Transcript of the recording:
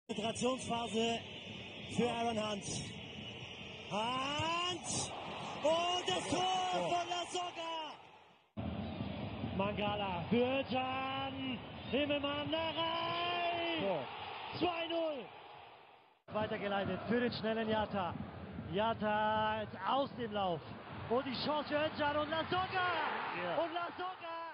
Konzentrationsphase für Aaron Hunt. Hunt! Und das Tor von Lasogga! Mangala für Can. Himmelmann da rein! 2-0! Weitergeleitet für den schnellen Jatta. Jatta jetzt aus dem Lauf. Und die Chance für Can und Lasogga! Und Lasogga!